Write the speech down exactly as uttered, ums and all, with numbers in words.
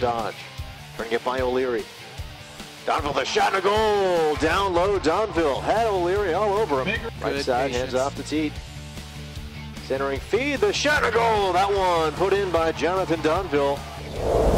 Dodge. Trying to get by O'Leary. Donville, the shot and a goal. Down low, Donville had O'Leary all over him. Right side, hands off to Teat. Centering feed, the shot and a goal. That one put in by Jonathan Donville.